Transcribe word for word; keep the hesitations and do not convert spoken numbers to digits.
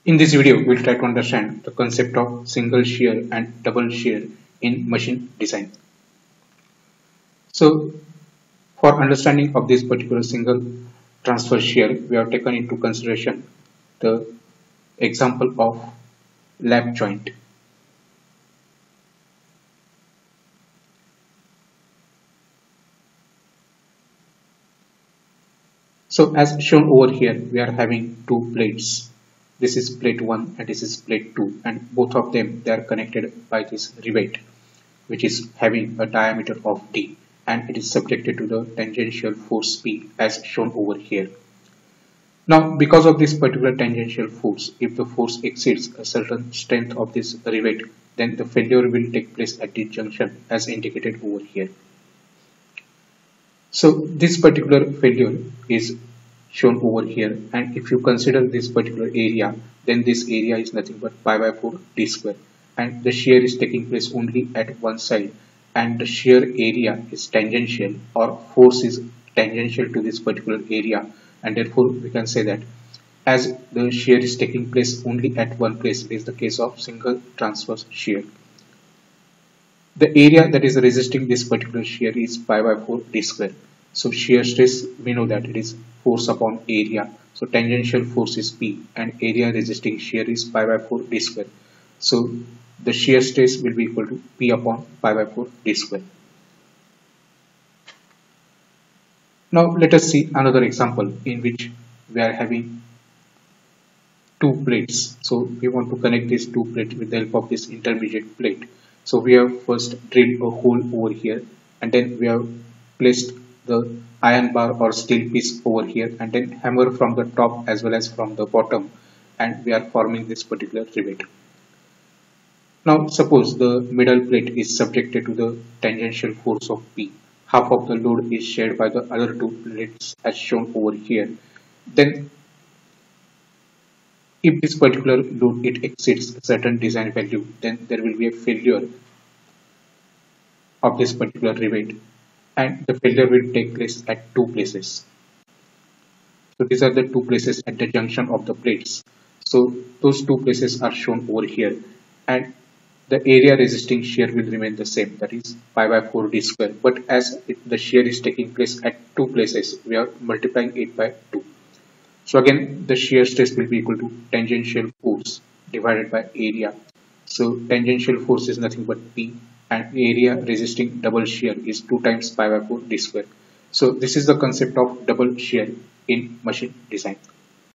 In this video, we'll try to understand the concept of single shear and double shear in machine design. So, for understanding of this particular single transfer shear, we have taken into consideration the example of lap joint. So, as shown over here, we are having two plates. This is plate one and this is plate two, and both of them they are connected by this rivet, which is having a diameter of d, and it is subjected to the tangential force P as shown over here. Now, because of this particular tangential force, if the force exceeds a certain strength of this rivet, then the failure will take place at this junction as indicated over here. So this particular failure is shown over here, and if you consider this particular area, then this area is nothing but pi by four d square, and the shear is taking place only at one side, and the shear area is tangential, or force is tangential to this particular area, and therefore we can say that as the shear is taking place only at one place, it is the case of single transverse shear. The area that is resisting this particular shear is pi by four d square. So shear stress, we know that it is force upon area. So tangential force is P and area resisting shear is pi by four d square. So the shear stress will be equal to P upon pi by four d square. Now let us see another example in which we are having two plates. So we want to connect these two plates with the help of this intermediate plate. So we have first drilled a hole over here, and then we have placed the iron bar or steel piece over here, and then hammer from the top as well as from the bottom, and we are forming this particular rivet. Now suppose the middle plate is subjected to the tangential force of P. Half of the load is shared by the other two plates as shown over here. Then if this particular load it exceeds a certain design value, then there will be a failure of this particular rivet, and the failure will take place at two places. So these are the two places at the junction of the plates. So those two places are shown over here, and the area resisting shear will remain the same, that is pi by four d square. But as it, the shear is taking place at two places, we are multiplying it by two. So again, the shear stress will be equal to tangential force divided by area. So tangential force is nothing but P, and area resisting double shear is two times pi by four d square. So this is the concept of double shear in machine design.